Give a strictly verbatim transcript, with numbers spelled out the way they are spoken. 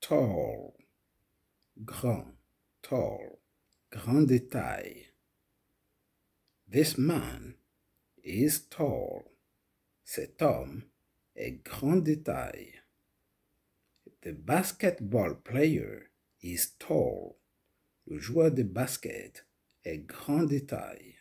tall, grand, tall, grand de taille. This man is tall. Cet homme est grand de taille. The basketball player is tall. Le joueur de basket est grand de taille.